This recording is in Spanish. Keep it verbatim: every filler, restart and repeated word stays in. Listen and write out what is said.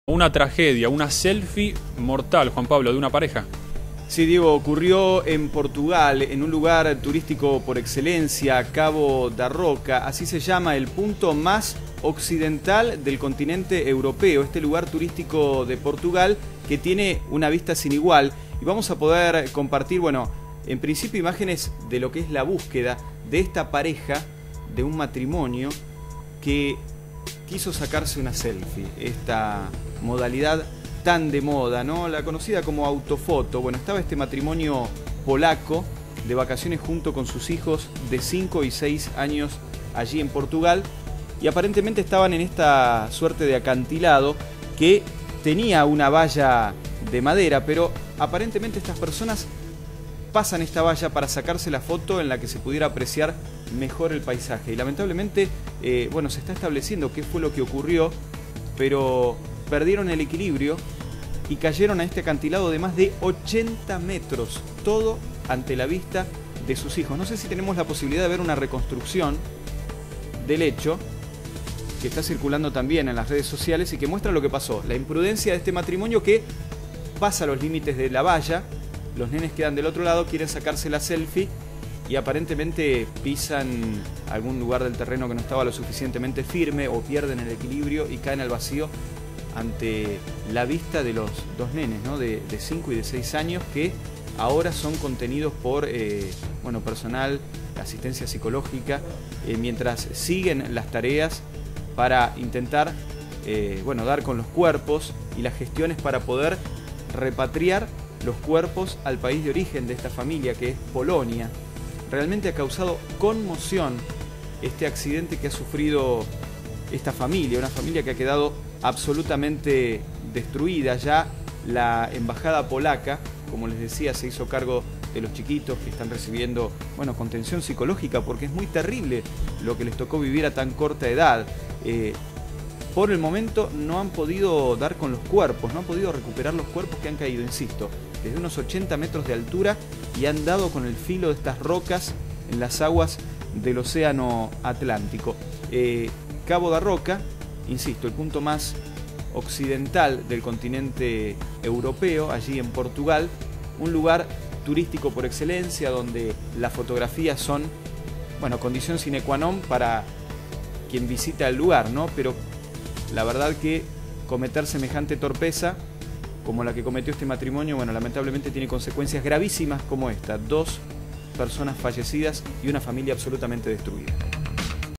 Una tragedia, una selfie mortal, Juan Pablo, de una pareja. Sí, Diego, ocurrió en Portugal, en un lugar turístico por excelencia, Cabo da Roca. Así se llama el punto más occidental del continente europeo, este lugar turístico de Portugal que tiene una vista sin igual. Y vamos a poder compartir, bueno, en principio imágenes de lo que es la búsqueda de esta pareja, de un matrimonio que quiso sacarse una selfie, esta modalidad tan de moda, ¿no? La conocida como autofoto. Bueno, estaba este matrimonio polaco de vacaciones junto con sus hijos de cinco y seis años allí en Portugal, y aparentemente estaban en esta suerte de acantilado que tenía una valla de madera, pero aparentemente estas personas pasan esta valla para sacarse la foto en la que se pudiera apreciar mejor el paisaje. Y lamentablemente, eh, bueno, se está estableciendo qué fue lo que ocurrió, pero perdieron el equilibrio y cayeron a este acantilado de más de ochenta metros, todo ante la vista de sus hijos. No sé si tenemos la posibilidad de ver una reconstrucción del hecho que está circulando también en las redes sociales y que muestra lo que pasó. La imprudencia de este matrimonio que pasa los límites de la valla, los nenes quedan del otro lado, quieren sacarse la selfie y aparentemente pisan algún lugar del terreno que no estaba lo suficientemente firme o pierden el equilibrio y caen al vacío ante la vista de los dos nenes, ¿no? de cinco y de seis años, que ahora son contenidos por eh, bueno, personal, asistencia psicológica, eh, mientras siguen las tareas para intentar eh, bueno, dar con los cuerpos y las gestiones para poder repatriar los cuerpos al país de origen de esta familia, que es Polonia. Realmente ha causado conmoción este accidente que ha sufrido esta familia, una familia que ha quedado absolutamente destruida. Ya la embajada polaca, como les decía, se hizo cargo de los chiquitos que están recibiendo, bueno, contención psicológica, porque es muy terrible lo que les tocó vivir a tan corta edad. Eh, por el momento no han podido dar con los cuerpos, no han podido recuperar los cuerpos que han caído, insisto, desde unos ochenta metros de altura, y han dado con el filo de estas rocas en las aguas del océano Atlántico. Eh, Cabo da Roca, insisto, el punto más occidental del continente europeo, allí en Portugal, un lugar turístico por excelencia donde las fotografías son, bueno, condición sine qua non para quien visita el lugar, ¿no? Pero la verdad que cometer semejante torpeza como la que cometió este matrimonio, bueno, lamentablemente tiene consecuencias gravísimas como esta: dos personas fallecidas y una familia absolutamente destruida.